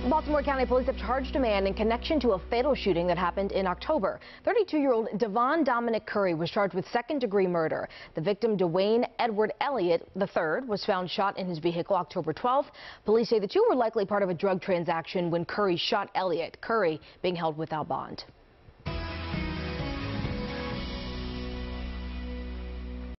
Baltimore County Police have charged a man in connection to a fatal shooting that happened in October. 32-year-old Devon Dominic Curry was charged with second-degree murder. The victim, Dwayne Edward Elliott III, was found shot in his vehicle October 12th. Police say the two were likely part of a drug transaction when Curry shot Elliott. Curry being held without bond.